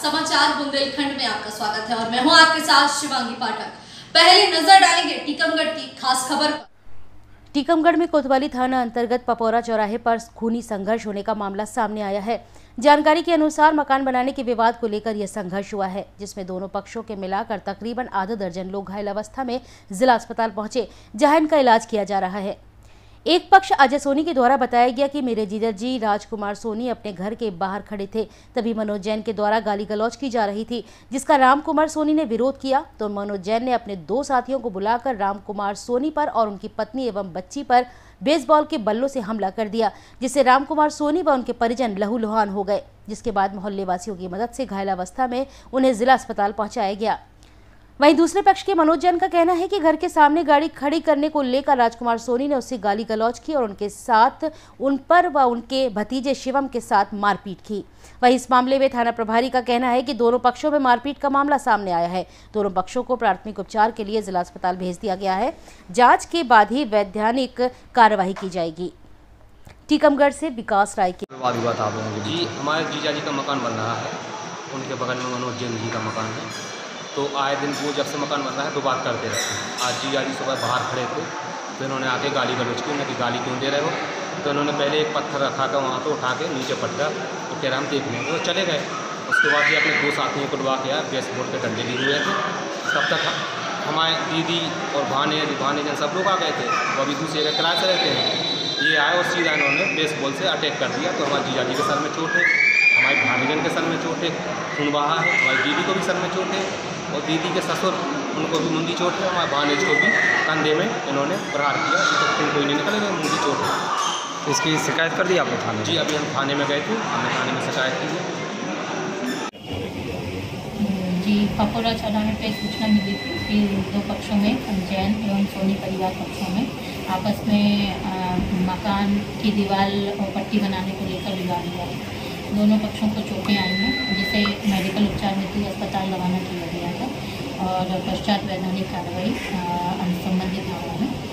समाचार बुंदेलखंड में आपका स्वागत है और मैं हूं आपके साथ शिवांगी पाठक। पहले नजर डालेंगे टीकमगढ़ की खास खबर पर। टीकमगढ़ में कोतवाली थाना अंतर्गत पपौरा चौराहे पर खूनी संघर्ष होने का मामला सामने आया है। जानकारी के अनुसार मकान बनाने के विवाद को लेकर यह संघर्ष हुआ है, जिसमें दोनों पक्षों के मिलाकर तकरीबन आधा दर्जन लोग घायल अवस्था में जिला अस्पताल पहुंचे, जहां इनका इलाज किया जा रहा है। एक पक्ष अजय सोनी के द्वारा बताया गया कि मेरे जीजा जी राजकुमार सोनी अपने घर के बाहर खड़े थे, तभी मनोज जैन के द्वारा गाली गलौज की जा रही थी, जिसका रामकुमार सोनी ने विरोध किया तो मनोज जैन ने अपने दो साथियों को बुलाकर रामकुमार सोनी पर और उनकी पत्नी एवं बच्ची पर बेसबॉल के बल्लों से हमला कर दिया, जिससे रामकुमार सोनी व उनके परिजन लहूलुहान हो गए, जिसके बाद मोहल्ले वासियों की मदद से घायल अवस्था में उन्हें जिला अस्पताल पहुंचाया गया। वहीं दूसरे पक्ष के मनोज जैन का कहना है कि घर के सामने गाड़ी खड़ी करने को लेकर राजकुमार सोनी ने उससे गाली गलौज की और उनके साथ उन पर व उनके भतीजे शिवम के साथ मारपीट की। वहीं इस मामले में थाना प्रभारी का कहना है कि दोनों पक्षों में मारपीट का मामला सामने आया है। दोनों पक्षों को प्राथमिक उपचार के लिए जिला अस्पताल भेज दिया गया है। जांच के बाद ही वैधानिक कार्यवाही की जाएगी। टीकमगढ़ से विकास राय की जी, हमारे जीजा जी का मकान बन रहा है, उनके बगल में मनोज जैन जी का मकान है। तो आए दिन वो जब से मकान बन रहा है तो बात करते रहते हैं। आज जीजा जी सुबह बाहर खड़े थे तो इन्होंने आके गाली गलौज की, उन्हें कि गाली क्यों दे रहे हो। तो इन्होंने पहले एक पत्थर रखा था वहाँ पे, उठा के नीचे पट गया तो कह रहा हम देख लेंगे, वो चले गए। उसके बाद ये अपने दो साथियों को बुला के आया, बेसबॉल के डंडे लिए हुए थे। तब तक हमारे दीदी और भाने सब लोग आ गए थे, वो अभी दूसरे के किराए से रहते हैं। ये आए और सीधा इन्होंने बेसबॉल से अटैक कर दिया। तो हमारे जीजा जी के सर में चोट है, हमारे भानेजन के सर में चोट है, खून बहा है, हमारी दीदी को भी सर में चोट है और दीदी के ससुर उनको भी मुंडी चोट है, हमारे भानेज को भी कंधे में इन्होंने प्रहार किया। तो खून कोई नहीं निकलेगा, मुंडी चोट है। तो इसकी शिकायत कर दी आपने थाने? जी, अभी हम थाने में गए थे, हमने थाने में शिकायत की है। जी, पपौरा चौराहे पे सूचना मिली थी कि दो पक्षों में, जैन एवं सोनी परिवार पक्षों में आपस में मकान की दीवार और पट्टी बनाने को लेकर विवाद हुआ। दोनों पक्षों को चोटें आई हैं, जिसे मेडिकल उपचार हेतु अस्पताल रवाना किया गया था और पश्चात वैधानिक कार्रवाई संबंधित थानों में